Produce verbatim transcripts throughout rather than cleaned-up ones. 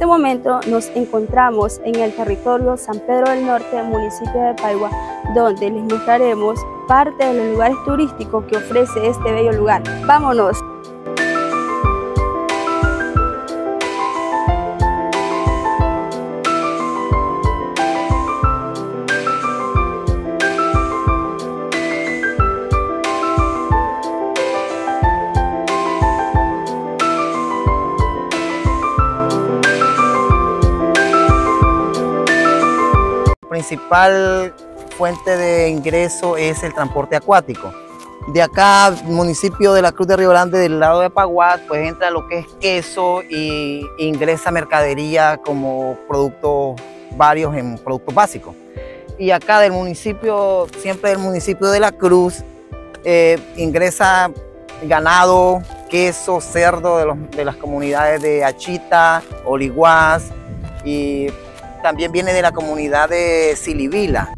este momento nos encontramos en el territorio San Pedro del Norte, municipio de Paigua, donde les mostraremos parte de los lugares turísticos que ofrece este bello lugar. ¡Vámonos! La principal fuente de ingreso es el transporte acuático. De acá, municipio de la Cruz de Río Grande, del lado de Paguat, pues entra lo que es queso y ingresa mercadería como productos varios en productos básicos. Y acá del municipio, siempre del municipio de la Cruz, eh, ingresa ganado, queso, cerdo de, los, de las comunidades de Achita, Oliguás, y también viene de la comunidad de Silivila.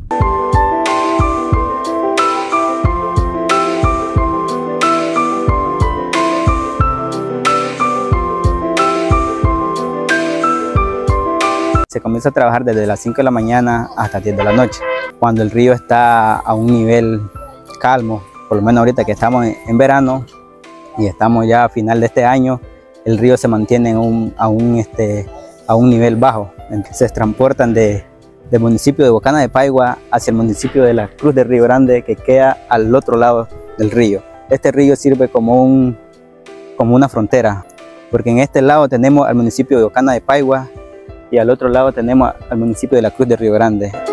Se comienza a trabajar desde las cinco de la mañana hasta diez de la noche, cuando el río está a un nivel calmo. Por lo menos ahorita que estamos en verano y estamos ya a final de este año, el río se mantiene en un, a, un, este, a un nivel bajo. Entonces transportan de, del municipio de Bocana de Paigua hacia el municipio de la Cruz de Río Grande, que queda al otro lado del río. Este río sirve como, un, como una frontera, porque en este lado tenemos al municipio de Bocana de Paigua y al otro lado tenemos al municipio de la Cruz de Río Grande.